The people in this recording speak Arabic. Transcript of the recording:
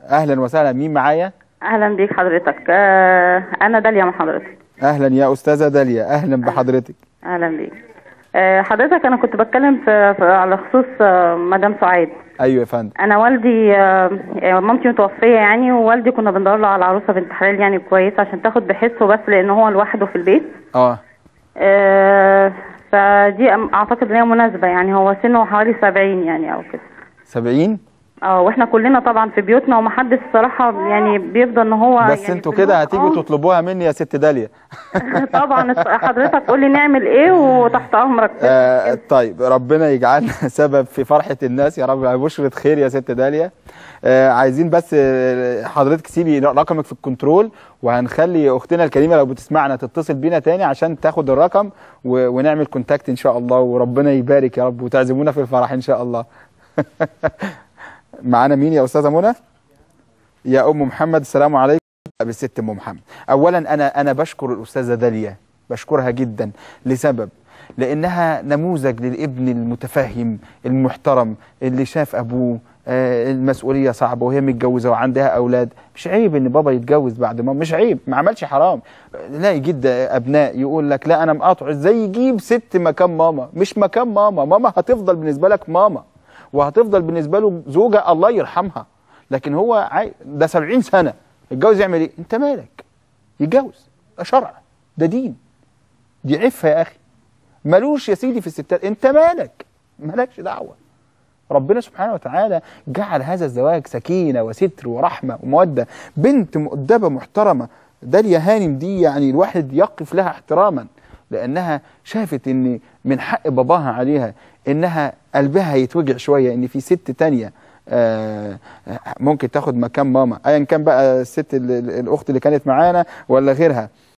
اهلا وسهلا، مين معايا؟ اهلا بيك حضرتك. انا داليا مع حضرتك. اهلا يا استاذه داليا، اهلا بحضرتك. اهلا بيك. حضرتك انا كنت بتكلم على خصوص مدام سعاد. ايوه يا فندم. انا والدي مامتي متوفيه يعني، ووالدي كنا بندور له على عروسه بنت حلال يعني كويسه عشان تاخد بحسه، بس لان هو لوحده في البيت. فدي اعتقد ان هي مناسبه يعني، هو سنه حوالي 70 يعني او كده. 70؟ واحنا كلنا طبعا في بيوتنا ومحدش الصراحه يعني بيفضل ان هو بس يعني انتوا كده هتيجوا تطلبوها مني يا ست داليا. طبعا حضرتك قول لي نعمل ايه وتحت امرك. طيب، ربنا يجعلنا سبب في فرحه الناس يا رب، بشرة خير يا ست داليا. عايزين بس حضرتك سيبي رقمك في الكنترول، وهنخلي اختنا الكريمه لو بتسمعنا تتصل بينا تاني عشان تاخد الرقم ونعمل كونتاكت ان شاء الله، وربنا يبارك يا رب وتعزمونا في الفرح ان شاء الله. معانا مين يا استاذه منى؟ يا ام محمد، السلام عليكم. بالست ام محمد، اولا انا بشكر الاستاذه داليا، بشكرها جدا لسبب، لانها نموذج للابن المتفهم المحترم اللي شاف ابوه المسؤوليه صعبه وهي متجوزه وعندها اولاد. مش عيب ان بابا يتجوز بعد ما، مش عيب، ما عملش حرام. لا يجد ابناء يقول لك لا انا مقاطع، ازاي يجيب ست مكان ماما؟ مش مكان ماما، ماما هتفضل بالنسبه لك ماما، وهتفضل بالنسبه له زوجه الله يرحمها، لكن هو ده 70 سنه يتجوز يعمل ايه؟ انت مالك؟ يتجوز، ده شرع، ده دين، دي عفه يا اخي، ملوش يا سيدي في الستات، انت مالك؟ مالكش دعوه. ربنا سبحانه وتعالى جعل هذا الزواج سكينه وستر ورحمه وموده. بنت مؤدبه محترمه داليا هانم دي يعني الواحد يقف لها احتراما، لانها شافت ان من حق باباها عليها انها قلبها يتوجع شويه ان في ست تانيه ممكن تاخد مكان ماما، ايا كان بقى الست الاخت اللي كانت معانا ولا غيرها.